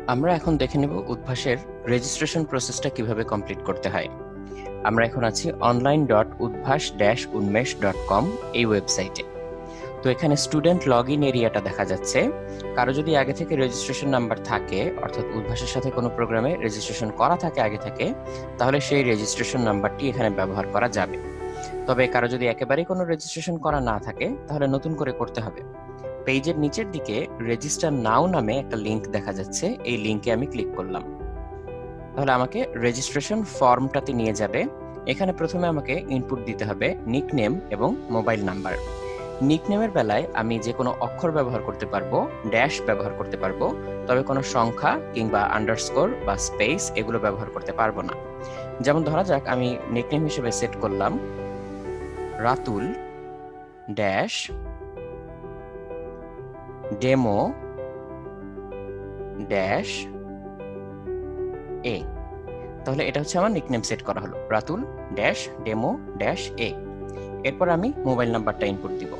আমরা এখন দেখে নেব উদ্ভাসের রেজিস্ট্রেশন প্রসেসটা কিভাবে কমপ্লিট করতে হয়। আমরা এখন আছি online.udbhash-unmesh.com এই ওয়েবসাইটে। তো এখানে স্টুডেন্ট লগ ইন এরিয়াটা দেখা যাচ্ছে। কারো যদি আগে থেকে রেজিস্ট্রেশন নাম্বার থাকে, অর্থাৎ উদ্ভাসের সাথে কোনো প্রোগ্রামে রেজিস্ট্রেশন করা থাকে আগে থেকে, তাহলে সেই রেজিস্ট্রেশন নাম্বারটি এখানে ব্যবহার করা যাবে। তবে কারো যদি একেবারেই কোনো রেজিস্ট্রেশন করা না থাকে, তাহলে নতুন করে করতে হবে। পেজের নিচের দিকে রেজিস্টার নাও নামে একটা লিংক দেখা যাচ্ছে, এই লিংকে আমি ক্লিক করলাম। তাহলে আমাকে রেজিস্ট্রেশন ফর্মটাতে নিয়ে যাবে। এখানে প্রথমে আমাকে ইনপুট দিতে হবে নিকনেম এবং মোবাইল নাম্বার। নিকনেমের বেলায় আমি যে কোনো অক্ষর ব্যবহার করতে পারবো, ড্যাশ ব্যবহার করতে পারবো, তবে কোনো সংখ্যা কিংবা আন্ডারস্কোর বা স্পেস এগুলো ব্যবহার করতে পারবো না। যেমন ধরা যাক আমি নিকনেম হিসেবে সেট করলাম Ratul dash demo dash A. তাহলে এটা হচ্ছে আমার নিকনেম সেট করা হলো Ratul dash demo dash A. এরপর আমি মোবাইল নাম্বারটা ইনপুট দিব।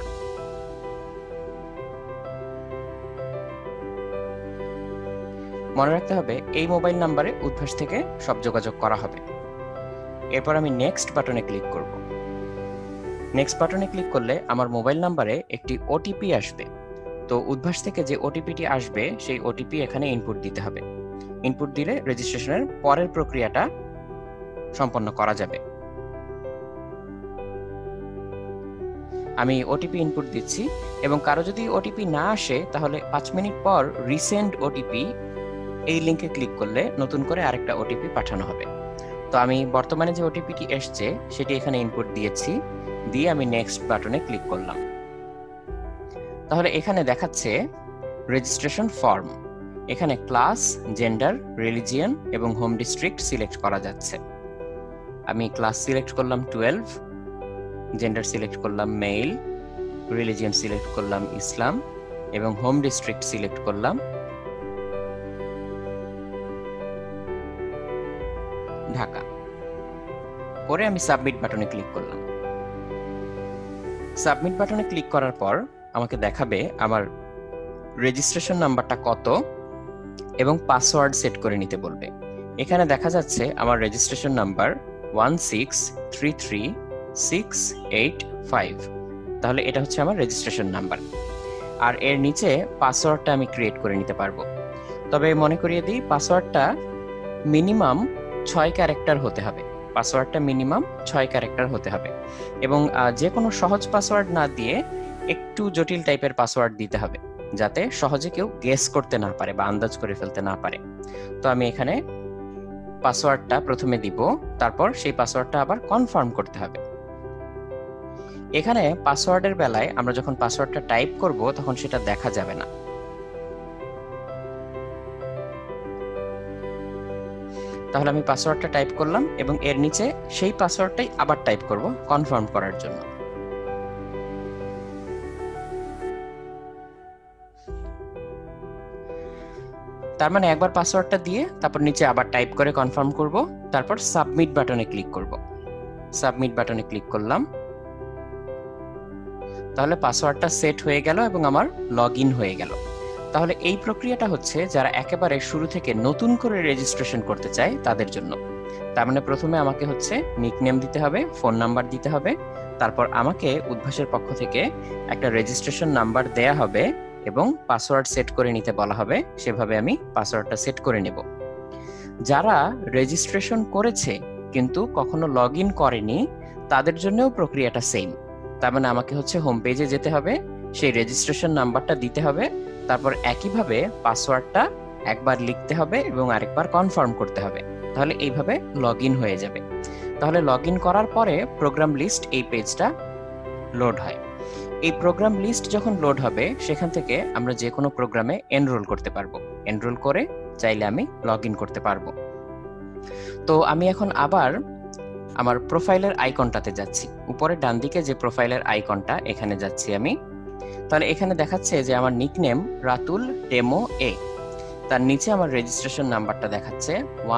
মনে রাখতে হবে এই মোবাইল নাম্বারে উদ্ভাস থেকে সব যোগাযোগ করা হবে। এরপর আমি নেক্সট বাটনে ক্লিক করব। নেক্সট বাটনে ক্লিক করলে আমার মোবাইল নাম্বারে একটি ওটিপি আসবে। তো উদ্ভাস থেকে যে ওটিপিটি আসবে সেই ওটিপি এখানে ইনপুট দিতে হবে। ইনপুট দিলে রেজিস্ট্রেশনের পরের প্রক্রিয়াটা সম্পন্ন করা যাবে। আমি ওটিপি ইনপুট দিচ্ছি এবং কারো যদি ওটিপি না আসে তাহলে 5 মিনিট পর রিসেন্ড ওটিপি এই লিংকে ক্লিক করলে নতুন করে আরেকটা ওটিপি পাঠানো হবে। তো আমি বর্তমানে যে ওটিপিটি এসছে সেটি এখানে ইনপুট দিয়েছি, দিয়ে আমি নেক্সট বাটনে ক্লিক করলাম। তাহলে এখানে দেখাচ্ছে রেজিস্ট্রেশন ফর্ম। এখানে ক্লাস, জেন্ডার, রিলিজিয়ন এবং হোম ডিস্ট্রিক্ট সিলেক্ট করা যাচ্ছে। আমি ক্লাস সিলেক্ট করলাম 12, জেন্ডার সিলেক্ট করলাম মেল, রিলিজিয়ন সিলেক্ট করলাম ইসলাম এবং হোম ডিস্ট্রিক্ট সিলেক্ট করলাম ঢাকা। পরে আমি সাবমিট বাটনে ক্লিক করলাম। সাবমিট বাটনে ক্লিক করার পর আমাকে দেখাবে আমার রেজিস্ট্রেশন নাম্বারটা কত এবং পাসওয়ার্ড সেট করে নিতে বলবে। এখানে দেখা যাচ্ছে আমার রেজিস্ট্রেশন নাম্বার 1633685। তাহলে এটা হচ্ছে আমার রেজিস্ট্রেশন নাম্বার। আর এর নিচে পাসওয়ার্ডটা আমি ক্রিয়েট করে নিতে পারবো। তবে মনে করিয়ে দিই, পাসওয়ার্ডটা মিনিমাম 6 ক্যারেক্টার হতে হবে। পাসওয়ার্ডটা মিনিমাম 6 ক্যারেক্টার হতে হবে এবং যে কোনো সহজ পাসওয়ার্ড না দিয়ে একটু জটিল টাইপের পাসওয়ার্ড দিতে হবে, যাতে সহজে কেউ গেস করতে না পারে বা আন্দাজ করে ফেলতে না পারে। তো আমি এখানে পাসওয়ার্ডটা প্রথমে দিব, তারপর সেই পাসওয়ার্ডটা আবার কনফার্ম করতে হবে। এখানে পাসওয়ার্ডের বেলায় আমরা যখন পাসওয়ার্ডটা টাইপ করব তখন সেটা দেখা যাবে না। তাহলে আমি পাসওয়ার্ডটা টাইপ করলাম এবং এর নিচে সেই পাসওয়ার্ডটাই আবার টাইপ করব কনফার্ম করার জন্য। তার মানে একবার পাসওয়ার্ডটা দিয়ে তারপর নিচে আবার টাইপ করে কনফার্ম করব, তারপর সাবমিট বাটনে ক্লিক করব। সাবমিট বাটনে ক্লিক করলাম। তাহলে পাসওয়ার্ডটা সেট হয়ে গেল এবং আমার লগইন হয়ে গেল। তাহলে এই প্রক্রিয়াটা হচ্ছে যারা একেবারে শুরু থেকে নতুন করে রেজিস্ট্রেশন করতে চায় তাদের জন্য। তার মানে প্রথমে আমাকে হচ্ছে নিকনেম দিতে হবে, ফোন নাম্বার দিতে হবে, তারপর আমাকে উদ্ভাসের পক্ষ থেকে একটা রেজিস্ট্রেশন নাম্বার দেয়া হবে এবং পাসওয়ার্ড সেট করে নিতে বলা হবে। সেভাবে আমি পাসওয়ার্ডটা সেট করে নেব। যারা রেজিস্ট্রেশন করেছে কিন্তু কখনো লগইন করেনি তাদের জন্যও প্রক্রিয়াটা সেম। তার মানে আমাকে হচ্ছে হোম পেজে যেতে হবে, সেই রেজিস্ট্রেশন নাম্বারটা দিতে হবে, তারপর একইভাবে পাসওয়ার্ডটা একবার লিখতে হবে এবং আরেকবার কনফার্ম করতে হবে। তাহলে এইভাবে লগইন হয়ে যাবে। তাহলে লগইন করার পরে প্রোগ্রাম লিস্ট এই পেজটা লোড হয়। এই প্রোগ্রাম লিস্ট যখন লোড হবে সেখান থেকে আমরা যে কোনো প্রোগ্রামে এনরোল করতে পারবো। এনরোল করে চাইলে আমি লগইন করতে পারবো। তো আমি এখন আবার আমার প্রোফাইলের আইকনটাতে যাচ্ছি। উপরে ডান দিকে যে প্রোফাইলের আইকনটা, এখানে যাচ্ছি আমি। তাহলে এখানে দেখাচ্ছে যে আমার নিকনেম রাতুল ডেমো এ। তার নিচে আমার রেজিস্ট্রেশন নাম্বারটা দেখাচ্ছে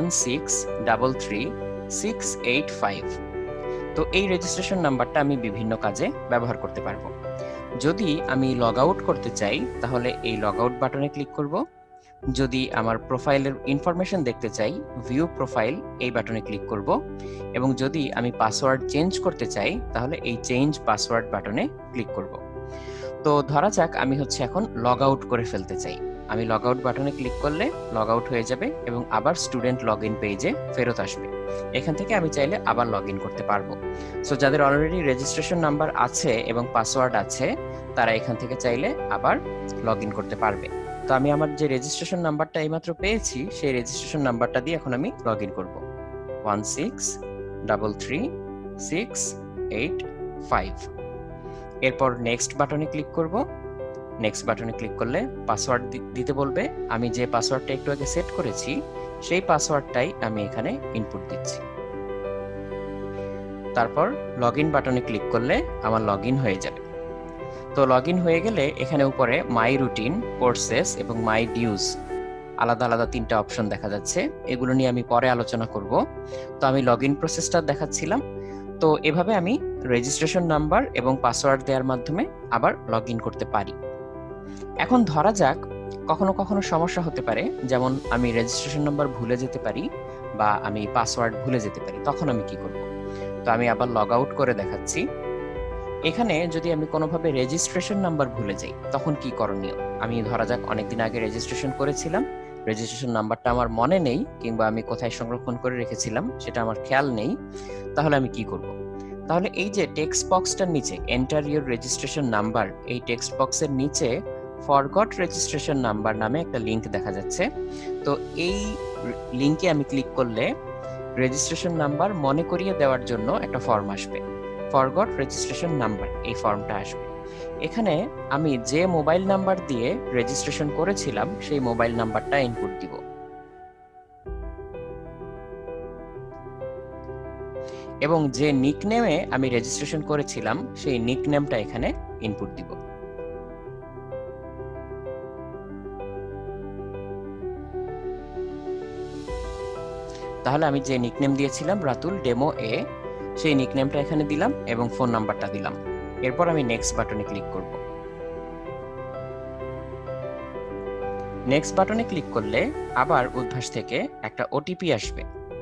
1633685। তো এই রেজিস্ট্রেশন নাম্বারটা আমি বিভিন্ন কাজে ব্যবহার করতে পারবো। যদি আমি লগ আউট করতে চাই তাহলে এই লগ আউট বাটনে ক্লিক করব। যদি আমার প্রোফাইলের ইনফরমেশন দেখতে চাই, ভিউ প্রোফাইল এই বাটনে ক্লিক করব, এবং যদি আমি পাসওয়ার্ড চেঞ্জ করতে চাই তাহলে এই চেঞ্জ পাসওয়ার্ড বাটনে ক্লিক করব। তো ধরা যাক আমি হচ্ছে এখন লগ আউট করে ফেলতে চাই। আমি লগ আউট বাটনে ক্লিক করলে লগ আউট হয়ে যাবে এবং আবার স্টুডেন্ট লগ ইন পেজে ফেরত আসবে। এখান থেকে আমি চাইলে আবার লগ ইন করতে পারবো। সো যাদের অলরেডি রেজিস্ট্রেশন নাম্বার আছে এবং পাসওয়ার্ড আছে, তারা এখান থেকে চাইলে আবার লগ ইন করতে পারবে। তো আমি আমার যে রেজিস্ট্রেশন নাম্বারটা এইমাত্র পেয়েছি, সেই রেজিস্ট্রেশন নাম্বারটা দিয়ে এখন আমি লগ ইন করবো, 1633685। এরপর নেক্সট বাটনে ক্লিক করব। নেক্সট বাটনে ক্লিক করলে পাসওয়ার্ড দিতে বলবে। আমি যে পাসওয়ার্ডটা একটু আগে সেট করেছি সেই পাসওয়ার্ডটাই আমি এখানে ইনপুট দিচ্ছি। তারপর লগ ইন বাটনে ক্লিক করলে আমার লগ ইন হয়ে যাবে। তো লগ ইন হয়ে গেলে এখানে উপরে মাই রুটিন, কোর্সেস এবং মাই ডিউজ আলাদা আলাদা 3টা অপশন দেখা যাচ্ছে। এগুলো নিয়ে আমি পরে আলোচনা করব। তো আমি লগ ইন প্রসেসটা দেখাচ্ছিলাম। তো এভাবে আমি রেজিস্ট্রেশন নাম্বার এবং পাসওয়ার্ড দেওয়ার মাধ্যমে আবার লগ ইন করতে পারি। এখন ধরা যাক কখনো কখনো সমস্যা হতে পারে, যেমন আমি রেজিস্ট্রেশন নাম্বার ভুলে যেতে পারি বা আমি পাসওয়ার্ড ভুলে যেতে পারি। তখন আমি কি করব? তো আমি আবার লগ আউট করে দেখাচ্ছি। এখানে যদি আমি কোনোভাবে রেজিস্ট্রেশন নাম্বার ভুলে যাই তখন কি করণীয়? আমি ধরা যাক অনেকদিন আগে রেজিস্ট্রেশন করেছিলাম, রেজিস্ট্রেশন নাম্বারটা আমার মনে নেই, কিংবা আমি কোথায় সংরক্ষণ করে রেখেছিলাম সেটা আমার খেয়াল নেই। তাহলে আমি কি করব? তাহলে এই যে টেক্সট বক্সটার নিচে এন্টার ইওর রেজিস্ট্রেশন নাম্বার, এই টেক্সট বক্সের নিচে ফরগট রেজিস্ট্রেশন নাম্বার নামে একটা লিংক দেখা যাচ্ছে। তো এই লিংকে আমি ক্লিক করলে রেজিস্ট্রেশন নাম্বার মনে করিয়ে দেওয়ার জন্য একটা ফর্ম আসবে, ফরগট রেজিস্ট্রেশন নাম্বার, এই ফর্মটা আসবে। এখানে আমি যে মোবাইল নাম্বার দিয়ে রেজিস্ট্রেশন করেছিলাম সেই মোবাইল নাম্বারটা ইনপুট দিব, এবং যে নিকনেমে আমি রেজিস্ট্রেশন করেছিলাম সেই নিকনেমটা এখানে ইনপুট দিব। তাহলে আমি যে নিকনেম দিয়েছিলাম রাতুল ডেমো এ, সেই নিকনেমটা এখানে দিলাম এবং ফোন নাম্বারটা দিলাম। এরপর আমি নেক্সট বাটনে ক্লিক করব। নেক্সট বাটনে ক্লিক করলে আবার উদ্ভাস থেকে একটা ওটিপি আসবে।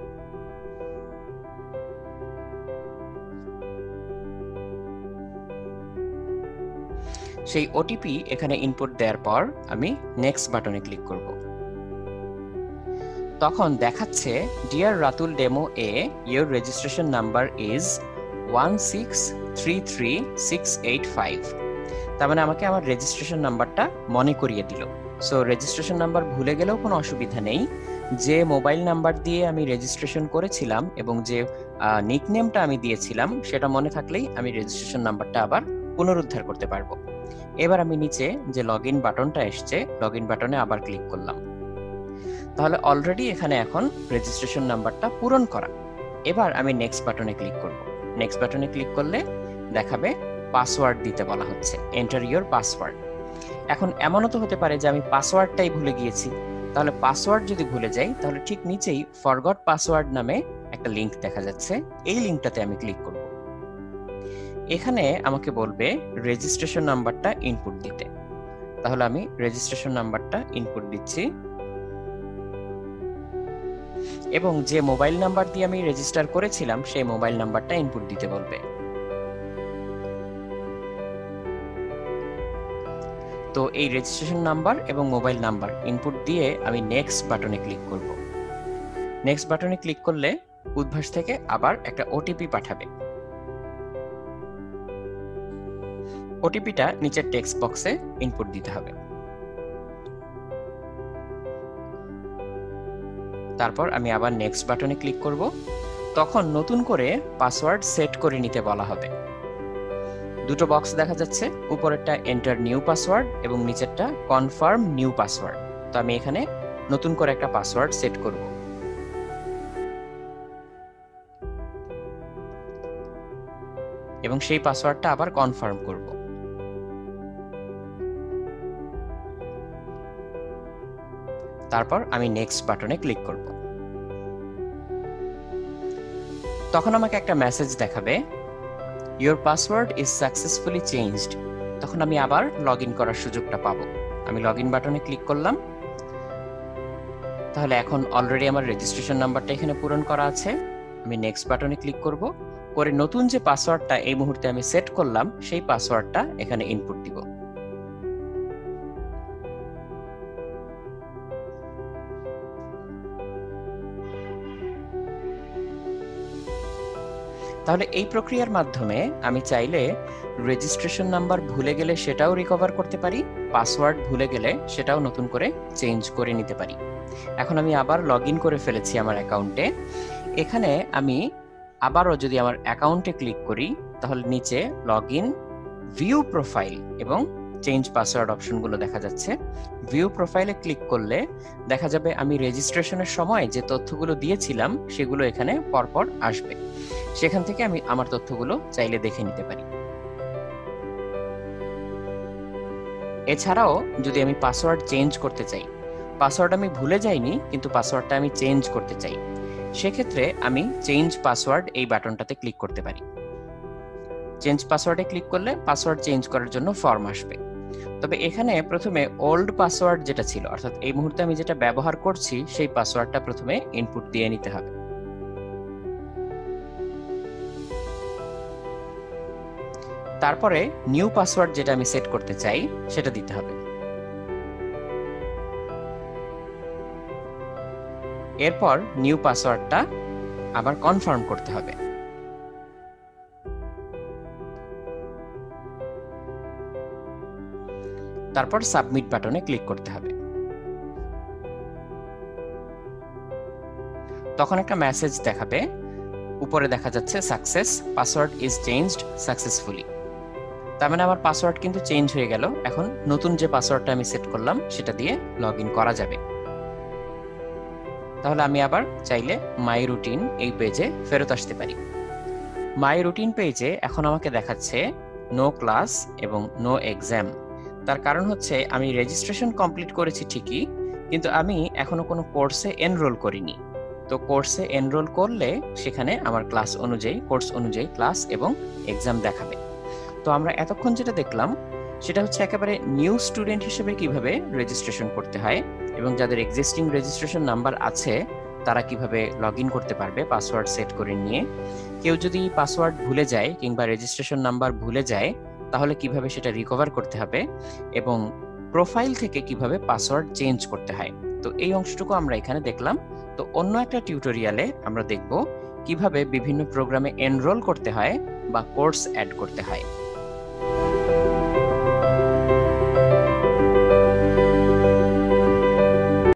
সেই ওটিপি এখানে ইনপুট দেওয়ার পর আমি নেক্সট বাটনে ক্লিক করব। তখন দেখাচ্ছে dear Ratul demo A, your registration number is 1633685। তার মানে আমাকে আমার রেজিস্ট্রেশন নাম্বারটা মনে করিয়ে দিল। সো রেজিস্ট্রেশন নাম্বার ভুলে গেলেও কোনো অসুবিধা নেই। যে মোবাইল নাম্বার দিয়ে আমি রেজিস্ট্রেশন করেছিলাম এবং যে নিকনেমটা আমি দিয়েছিলাম সেটা মনে থাকলেই আমি রেজিস্ট্রেশন নাম্বারটা আবার পুনরুদ্ধার করতে পারবো। এবার আমি নিচে যে লগ ইন বাটনটা এসছে, লগ ইন বাটনে আবার ক্লিক করলাম। তাহলে অলরেডি এখানে এখন রেজিস্ট্রেশন নাম্বারটা পূরণ করা। এবার আমি নেক্সট বাটনে ক্লিক করব। নেক্সট বাটনে ক্লিক করলে দেখাবে পাসওয়ার্ড দিতে বলা হচ্ছে, এন্টার ইওর পাসওয়ার্ড। এখন এমনও তো হতে পারে যে আমি পাসওয়ার্ডটাই ভুলে গিয়েছি। তাহলে পাসওয়ার্ড যদি ভুলে যাই তাহলে ঠিক নিচেই ফরগট পাসওয়ার্ড নামে একটা লিংক দেখা যাচ্ছে, এই লিংকটাতে আমি ক্লিক করব। এখানে আমাকে বলবে রেজিস্ট্রেশন নাম্বারটা ইনপুট দিতে। তাহলে আমি রেজিস্ট্রেশন নাম্বারটা ইনপুট দিচ্ছি, এবং যে মোবাইল নাম্বার দিয়ে আমি রেজিস্টার করেছিলাম সেই মোবাইল নাম্বারটা ইনপুট দিতে বলবে। তো এই রেজিস্ট্রেশন নাম্বার এবং মোবাইল নাম্বার ইনপুট দিয়ে আমি নেক্সট বাটনে ক্লিক করব। নেক্সট বাটনে ক্লিক করলে উদ্ভাস থেকে আবার একটা ওটিপি পাঠাবে। ওটিপিটা নিচের টেক্সট বক্সে ইনপুট দিতে হবে। তারপর আমি আবার নেক্সট বাটনে ক্লিক করব। তখন নতুন করে পাসওয়ার্ড সেট করে নিতে বলা হবে। দুটো বক্স দেখা যাচ্ছে, উপরেরটা এন্টার নিউ পাসওয়ার্ড এবং নিচেরটা কনফার্ম নিউ পাসওয়ার্ড। তো আমি এখানে নতুন করে একটা পাসওয়ার্ড সেট করব। এবং সেই পাসওয়ার্ডটা আবার কনফার্ম করব। তারপর আমি নেক্সট বাটনে ক্লিক করব। তখন আমাকে একটা মেসেজ দেখাবে, your password is successfully changed. তখন আমি আবার লগ ইন করার সুযোগটা পাবো। আমি লগ ইন বাটনে ক্লিক করলাম। তাহলে এখন অলরেডি আমার রেজিস্ট্রেশন নাম্বারটা এখানে পূরণ করা আছে। আমি নেক্সট বাটনে ক্লিক করব, করে নতুন যে পাসওয়ার্ডটা এই মুহূর্তে আমি সেট করলাম সেই পাসওয়ার্ডটা এখানে ইনপুট দিব। তাহলে এই প্রক্রিয়ার মাধ্যমে আমি চাইলে রেজিস্ট্রেশন নাম্বার ভুলে গেলে সেটাও রিকভার করতে পারি, পাসওয়ার্ড ভুলে গেলে সেটাও নতুন করে চেঞ্জ করে নিতে পারি। এখন আমি আবার লগ ইন করে ফেলেছি আমার অ্যাকাউন্টে। এখানে আমি আবারও যদি আমার অ্যাকাউন্টে ক্লিক করি তাহলে নিচে লগ ইন, ভিউ প্রোফাইল এবং চেঞ্জ পাসওয়ার্ড অপশনগুলো দেখা যাচ্ছে। ভিউ প্রোফাইলে ক্লিক করলে দেখা যাবে আমি রেজিস্ট্রেশনের সময় যে তথ্যগুলো দিয়েছিলাম সেগুলো এখানে পরপর আসবে। সেখান থেকে আমি আমার তথ্যগুলো চাইলে দেখে নিতে পারি। এছাড়াও যদি আমি পাসওয়ার্ড চেঞ্জ করতে চাই, পাসওয়ার্ড আমি ভুলে যাইনি কিন্তু পাসওয়ার্ডটা আমি চেঞ্জ করতে চাই, সেক্ষেত্রে আমি চেঞ্জ পাসওয়ার্ড এই বাটনটাতে ক্লিক করতে পারি। চেঞ্জ পাসওয়ার্ডে ক্লিক করলে পাসওয়ার্ড চেঞ্জ করার জন্য ফর্ম আসবে। তবে এখানে প্রথমে ওল্ড পাসওয়ার্ড যেটা ছিল, অর্থাৎ এই মুহূর্তে আমি যেটা ব্যবহার করছি সেই পাসওয়ার্ডটা প্রথমে ইনপুট দিয়ে নিতে হবে। তারপরে নিউ পাসওয়ার্ড যেটা আমি সেট করতে চাই সেটা দিতে হবে। এরপর নিউ পাসওয়ার্ডটা আবার কনফার্ম করতে হবে। তারপর সাবমিট বাটনে ক্লিক করতে হবে। তখন একটা মেসেজ দেখাবে, উপরে দেখা যাচ্ছে success, password is changed successfully. তার মানে আমার পাসওয়ার্ড কিন্তু চেঞ্জ হয়ে গেল। এখন নতুন যে পাসওয়ার্ডটা আমি সেট করলাম সেটা দিয়ে লগ ইন করা যাবে। তাহলে আমি আবার চাইলে মাই রুটিন এই পেজে ফেরত আসতে পারি। মাই রুটিন পেজে এখন আমাকে দেখাচ্ছে নো ক্লাস এবং নো এক্সাম। তার কারণ হচ্ছে আমি রেজিস্ট্রেশন কমপ্লিট করেছি ঠিকই, কিন্তু আমি এখনো কোনো কোর্সে এনরোল করিনি। তো কোর্সে এনরোল করলে সেখানে আমার ক্লাস অনুযায়ী, কোর্স অনুযায়ী ক্লাস এবং এক্সাম দেখাবে। তো আমরা এতক্ষণ যেটা দেখলাম সেটা হচ্ছে একেবারে নিউ স্টুডেন্ট হিসেবে কিভাবে রেজিস্ট্রেশন করতে হয় এবং যাদের এক্সিস্টিং রেজিস্ট্রেশন নাম্বার আছে তারা কিভাবে লগ ইন করতে পারবে পাসওয়ার্ড সেট করে নিয়ে। কেউ যদি পাসওয়ার্ড ভুলে যায় কিংবা রেজিস্ট্রেশন নাম্বার ভুলে যায় তাহলে কিভাবে সেটা রিকভার করতে হবে এবং প্রোফাইল থেকে কিভাবে পাসওয়ার্ড চেঞ্জ করতে হয়। তো এই অংশটুকু আমরা এখানে দেখলাম। তো অন্য একটা টিউটোরিয়ালে আমরা দেখব কিভাবে বিভিন্ন প্রোগ্রামে এনরোল করতে হয় বা কোর্স অ্যাড করতে হয়।